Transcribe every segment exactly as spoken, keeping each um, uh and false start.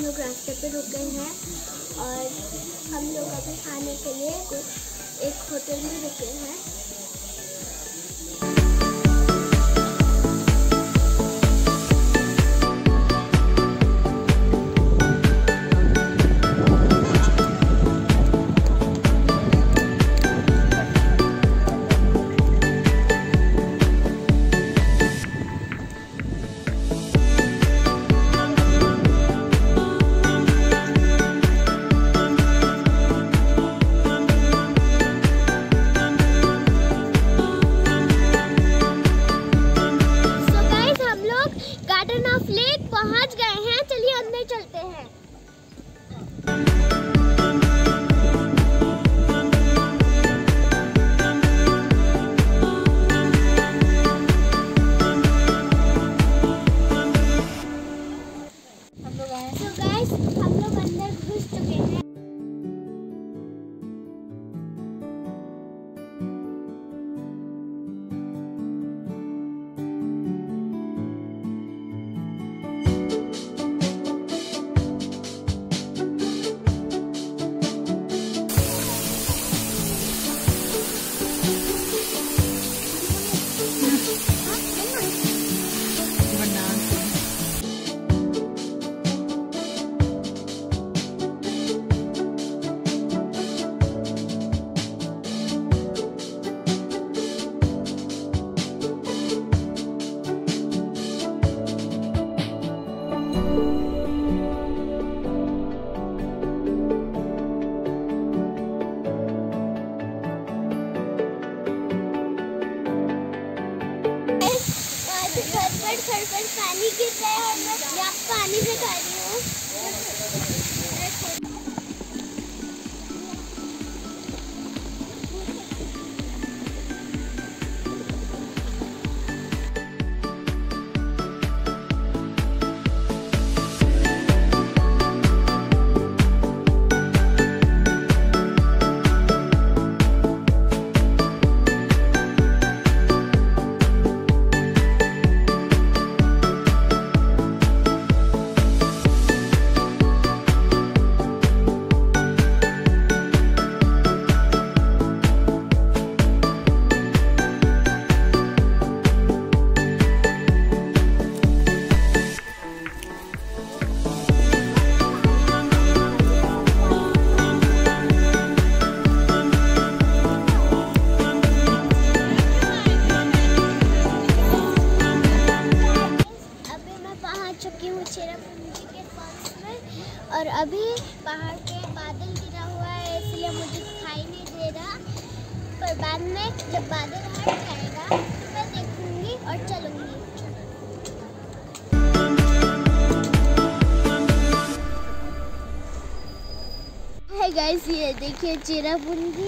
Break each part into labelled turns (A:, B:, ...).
A: हम लोग रास्ते पे रुके हैं और हम लोग अभी खाने के लिए एक होटल में रुके हैं। पहुंच गए हैं, चलिए अंदर चलते हैं। So guys, हम लोग अंदर घुस चुके हैं। पर पानी गिर रहा है और मैं यहाँ पानी से खा रही हूँ। चुकी हूँ चेरापूंजी के पास में और अभी पहाड़ पे बादल गिरा हुआ है इसलिए मुझे दिखाई नहीं दे रहा, पर बाद में जब बादल हट जाएगा तो मैं देखूंगी और चलूंगी। हाय गाइस, ये देखिए चेरापूंजी।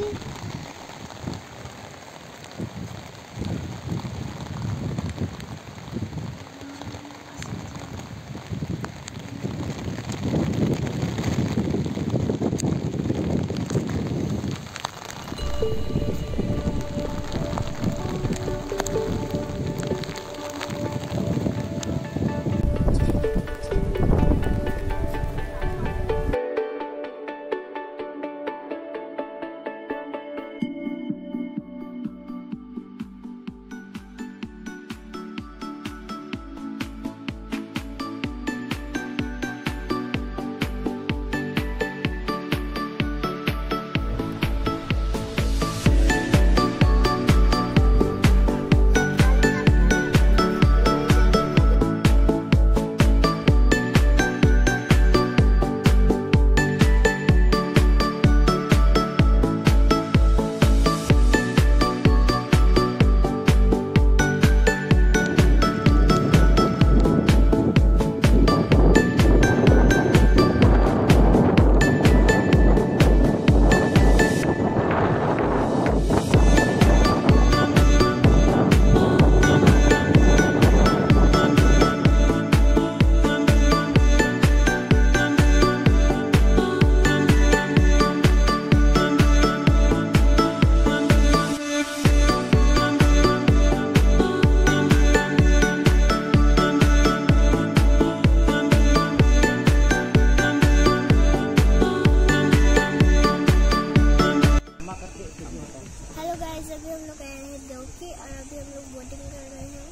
A: देखिए और अभी हम लोग बोटिंग कर रहे हैं।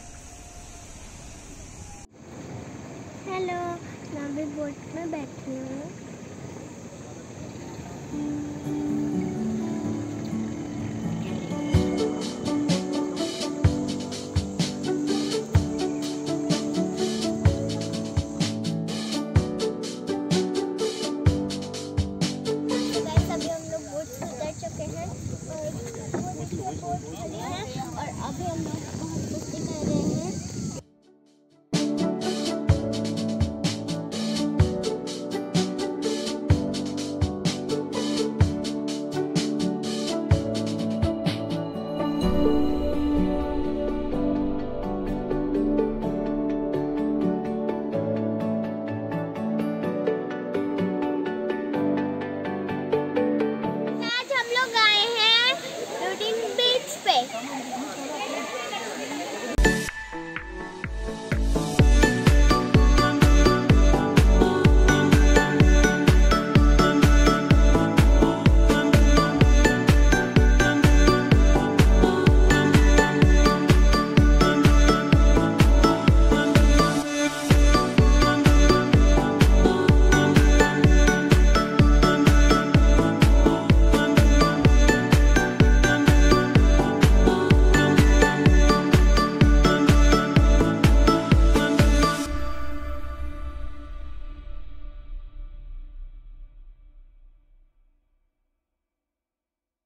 A: हेलो, मैं अभी बोट में बैठी हूँ। चुके हैं और वो देखिए बोट खड़ी है और अभी हम लोग